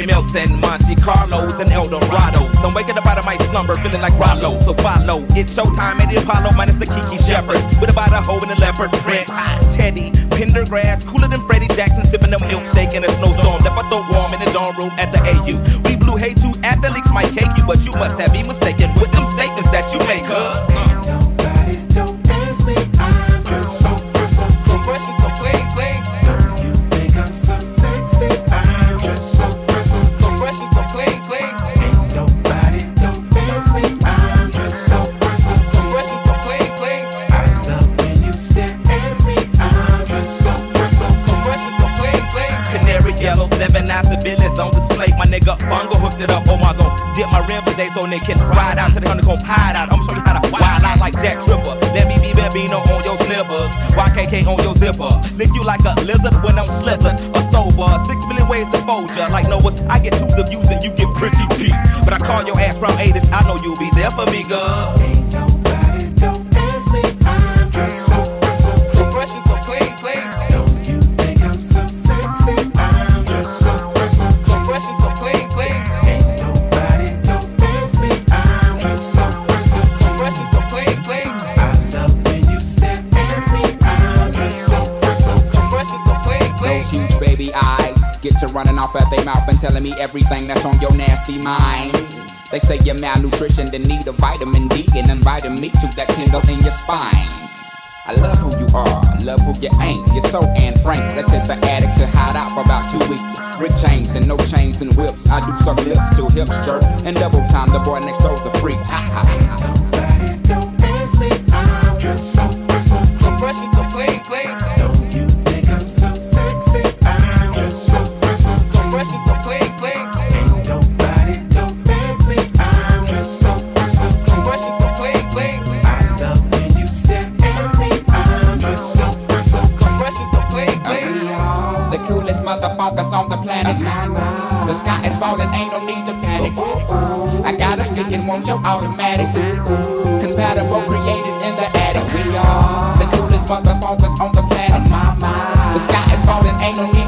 Melts and Monte Carlos and Eldorado. So I'm waking up out of my slumber feeling like Rollo. So follow, it's showtime at the Apollo minus the Kiki Shepherds. With about a hoe in the leopard print. Teddy, Pendergrass, cooler than Freddie Jackson, sipping a milkshake in a snowstorm. Left I throw warm in the dorm room at the AU. We blew hate you, athletes might cake you, but you must have me mistaken with them statements that you make, Nobody don't ask me, I'm just so fresh and so clean. Don't you think I'm so sexy? I'm just so fresh and so clean. Ain't nobody don't ask me, I'm just so fresh and so clean. I love when you stare at me, I'm just so fresh and so clean. Canary yellow, 7 9 civilians on display. My nigga Bungle hooked it up. Oh my god, dip my rim today so they can ride out to the honey gon' hide out. I'ma show you how to wild out like Jack Tripper. Let me be Bambino on your slippers, YKK on your zipper. Lick you like a lizard when I'm slizzard or sober. 6 million ways to fold ya. Like Noah's, I get 2s of views and you get pretty deep. But I call your ass from 8ish, I know you'll be there for me, girl. Ain't nobody don't ask me, I'm just so fresh and so clean. Don't you think I'm so sexy? I'm just so fresh and so clean. Ain't nobody don't ask me, I'm just so fresh and so clean. I love when you stare at me, I'm just so fresh and so clean. Those huge baby eyes get to running off at their mouth and telling me everything that's on your nasty mind. They say you're malnutrition, then need a vitamin D, and inviting me to that tingle in your spine. I love who you are, love who you ain't. You're so Anne Frank. Let's hit the attic to hide out for about 2 weeks. Rick chains and no chains and whips. I do some lips till hips jerk, and double time the boy next door's the freak. Ha ha. Nobody don't ask me, I'm just so fresh and so clean. Don't you think I'm so sexy? I'm just so fresh and so clean. Ain't nobody don't ask me, I'm just so fresh and so clean. I love when you stare at me, I'm just so fresh and so clean. The coolest motherfuckers on the planet. The sky is falling, ain't no need to panic. I got a stick and want your automatic. Compatible, created in the attic. We are the coolest motherfuckers on the planet. The sky is falling, ain't no need